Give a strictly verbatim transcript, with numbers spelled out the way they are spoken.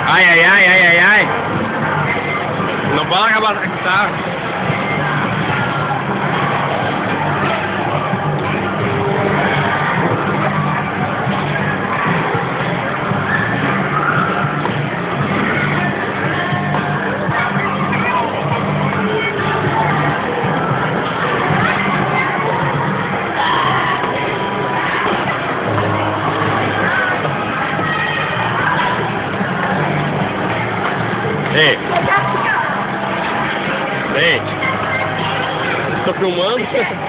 Ai, ai, ai, ai, ai, ai. Não pode acabar aqui, tá? Ei! Ei! Tô filmando?